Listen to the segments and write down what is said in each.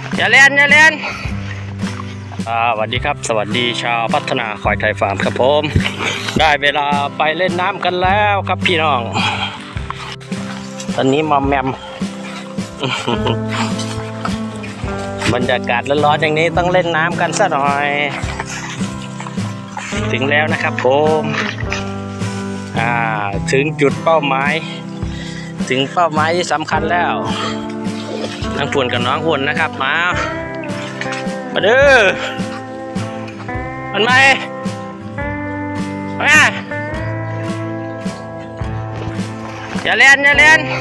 อย่าเล่นสวัสดีครับสวัสดีชาวพัฒนาควายไทยฟาร์มครับผมได้เวลาไปเล่นน้ำกันแล้วครับพี่น้องตอนนี้มอมแมม บรรยากาศร้อนๆอย่างนี้ต้องเล่นน้ำกันซะหน่อยถึงแล้วนะครับผมถึงจุดเป้าหมายถึงเป้าหมายที่สำคัญแล้วน้องฝุ่นกับน้องหุ่นนะครับมาเด้อมันไหมอย่าเล่น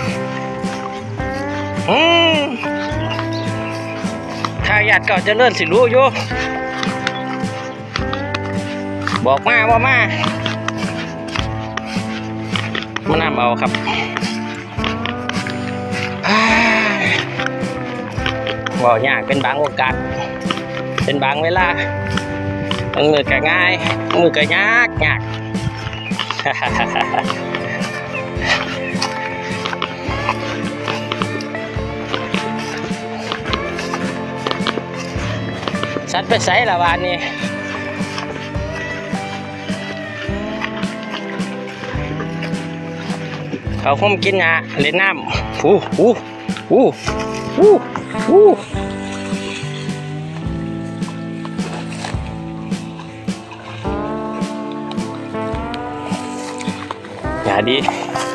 ถ้าอยากเก่าจะเลื่อนสิรู้อยู่บอกมาว่ามามันน้ำเอาครับบอกยากเป็นบางโอกาสเป็นบางเวลามือก็ง่ายมือก็ยากสัตว์ไปใส่ละวันนี้เขาคงกินหญ้าเล่นน้ำอย่าดี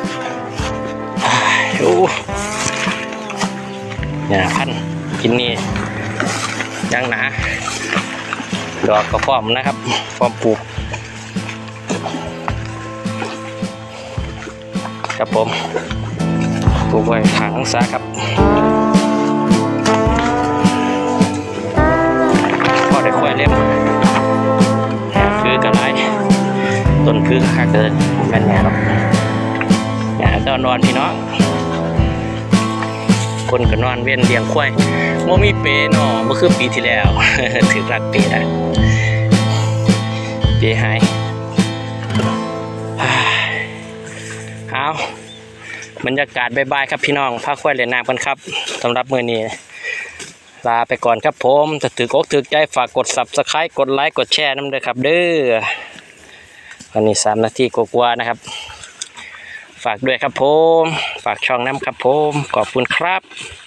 อย่าพันกินนี่ยังหนาดอกกระป๋อมนะครับพร้อมปลูกครับผมปลูกไว้ถังซะครับพอได้ค่อยเล่มคือกระไรต้นคือค่าเกินแม่นแง่หรอกตอนนอนพี่น้องคนก็นอนเว้นเลี้ยงควายโมมีเปนอเมื่อคือปีที่แล้วถือรักเปได้เปหายเอาบรรยากาศบายๆครับพี่น้องพาควายเล่นน้ำกันครับสำหรับมื้อนี้ลาไปก่อนครับผมถ้าถือกถือใจฝากกด Subscribe กดไลค์กดแชร์น้ำด้วยครับเด้อวันนี้3 นาทีกว่าๆนะครับฝากด้วยครับผมฝากช่องน้ำครับผมขอบคุณครับ